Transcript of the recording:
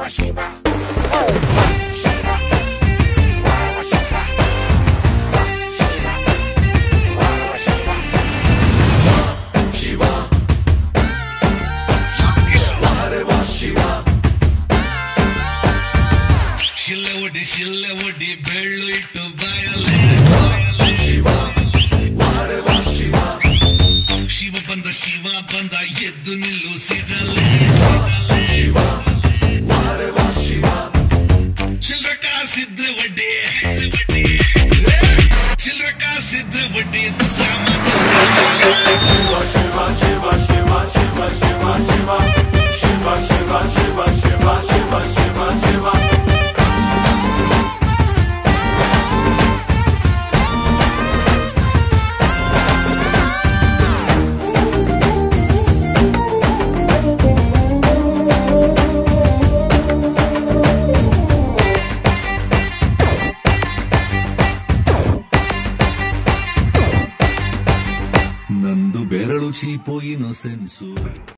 ಶಿಲ್ಲೆ ಒಡ್ಡಿ ಬೆಳ್ಳು ಇಟ್ಟು ಬಾಯಲೆ ಶಿವ ಬಂದ ಎದ್ದು ನಿಲ್ಲು ಸಿದಲೆ ಚಿಲ್ರ ಕಾಸಿದ್ರೆ ಒಡ್ಡಿ ಚಿಲ್ರ ಕಾಸಿದ್ರೆ ಒಡ್ಡಿ ನಂದು ಬೆರಳು ಚೀಪೋ ಇನೋಸೆನ್ಸು